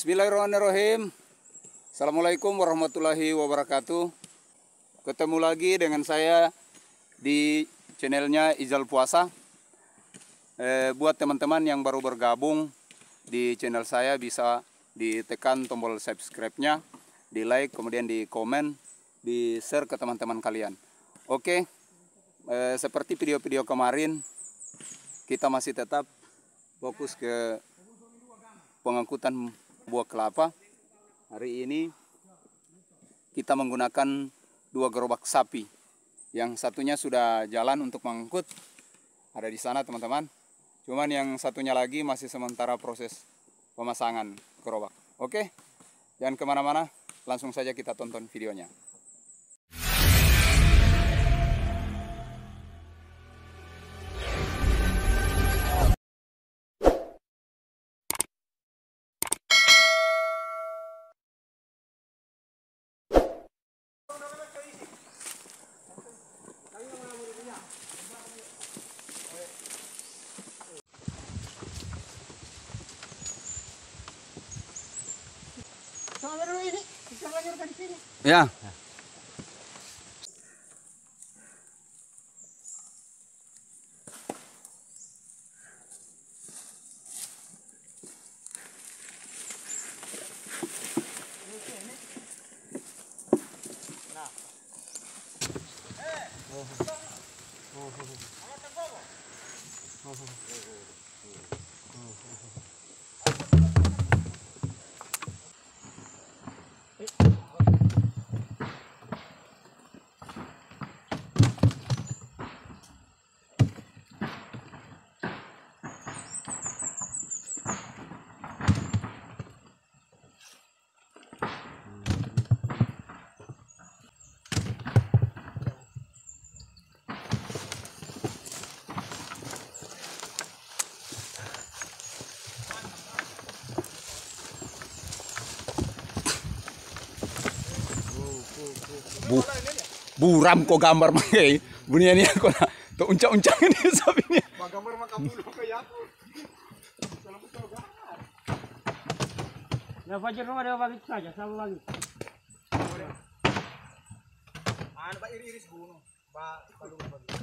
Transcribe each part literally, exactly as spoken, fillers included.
Bismillahirrahmanirrahim. Assalamualaikum warahmatullahi wabarakatuh. Ketemu lagi dengan saya di channelnya Izal Puasa. eh, Buat teman-teman yang baru bergabung di channel saya, bisa ditekan tombol subscribe-nya, di like, kemudian di komen, di share ke teman-teman kalian. Oke, eh, seperti video-video kemarin, kita masih tetap fokus ke pengangkutan buah kelapa. Hari ini kita menggunakan dua gerobak sapi. Yang satunya sudah jalan untuk mengangkut, ada di sana teman-teman. Cuman yang satunya lagi masih sementara proses pemasangan gerobak. Oke, jangan kemana-mana, langsung saja kita tonton videonya. Ya. Bu, buram kok gambar makai bunyian ini aku nak tuh uncang-uncang ini sapi ini. Gambar mah kamu kayak aku. Ya Fajar rumah ada bagi saja, sama bagi. Ano ba iri-iris buno? Ba palung bagi.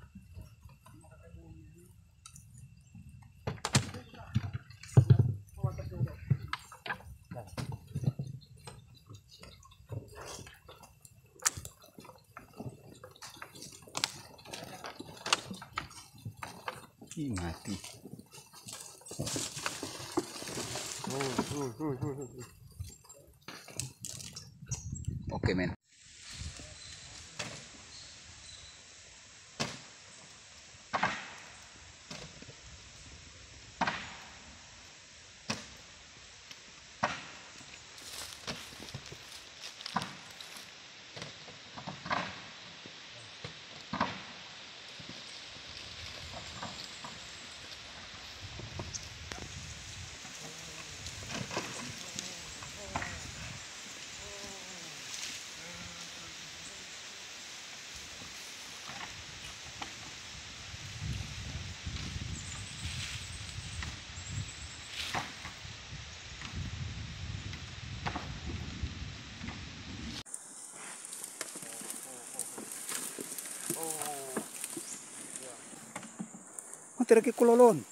Ih, mati. Oke, men. Oh, tidak ke kulolon.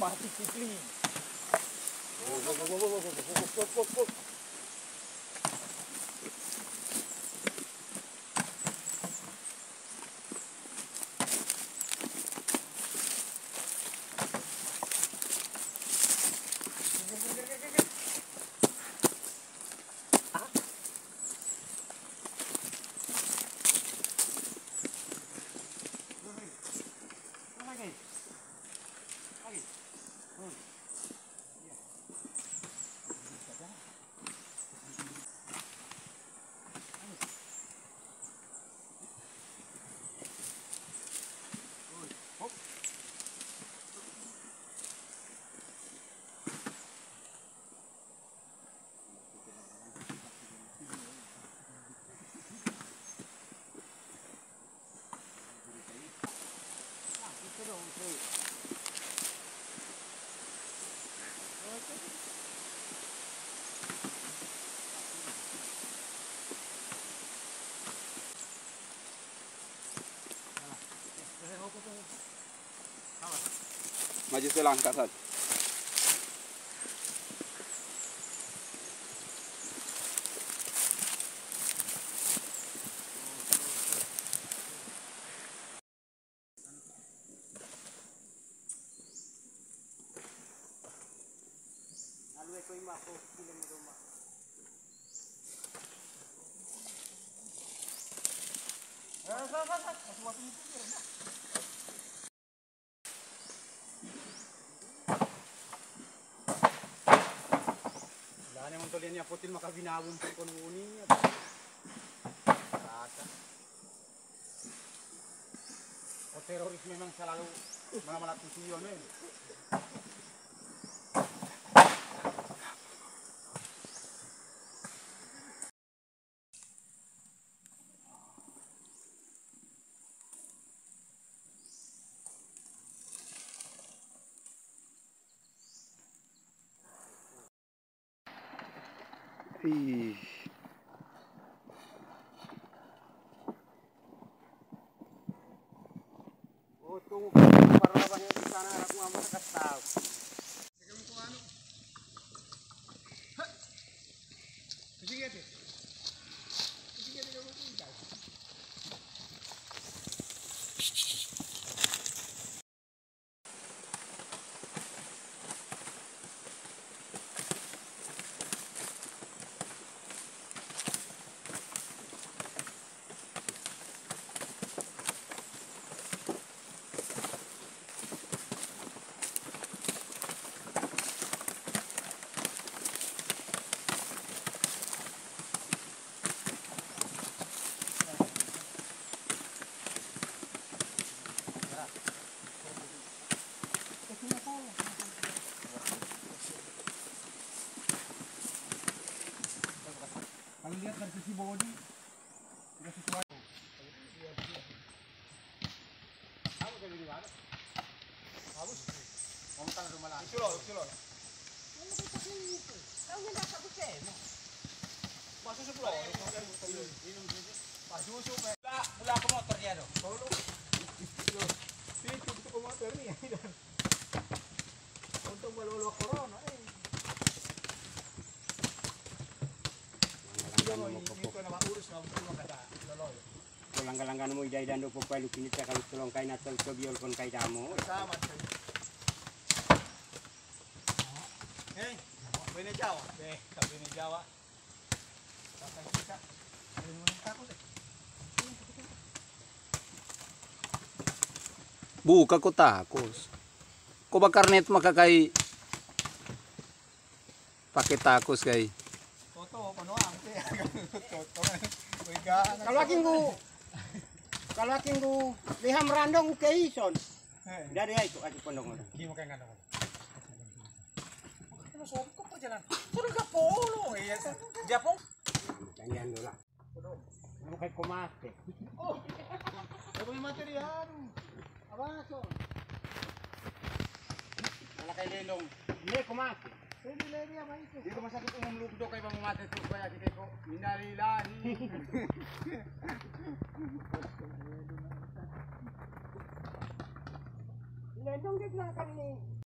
mati kipling. Maju selangkah saja. Yang mentolian ya potil maka binawon pun kon uninya. Rasa. O teroris memang selalu mana-mana tujuan eh. Ih. Oh tunggu para labahnya di sana aku ngamuk kasih tahu. Kalau lihat dari sisi bodi sudah sesuai. Kamu jadi di mana? Habis. Kamu kan rumah lain. Sulo, sulo. Kamu nggak tahu sih. Masuk sebelah. Minum saja. Pak susu. Bula, bula ke motor dia dong. Solo. Itu ke motor nih. Untuk melulu corona. Langgan-langgan mo iday dando po pa lukinit sa kalutulong kay natol ko biol kon kay damo. Sama. Hey, bene Jawa. Eh, bene Jawa. Sakay kita. Ano takot eh. Buka ko takos. Ko ba karnet makakay pakai takos kay. Toto, panuang. Toto. Kalau aking ko Kalau aking ko liham randong kay ison. Dari ay ko aking pondong mo. Di mo kay ngano. Ano so ko pa jalan. Puro ka polo eh. Japong. Kanyan dola. Ano kay kumate. Oh. Ano yung material? Abaso. Wala kay lelong. Hindi kumate. Hindi leli apa itu? Di rumah sakit umum Lugdo kay bang mate tu kaya kita ko minalilahi. Lendong dia bilang kami ni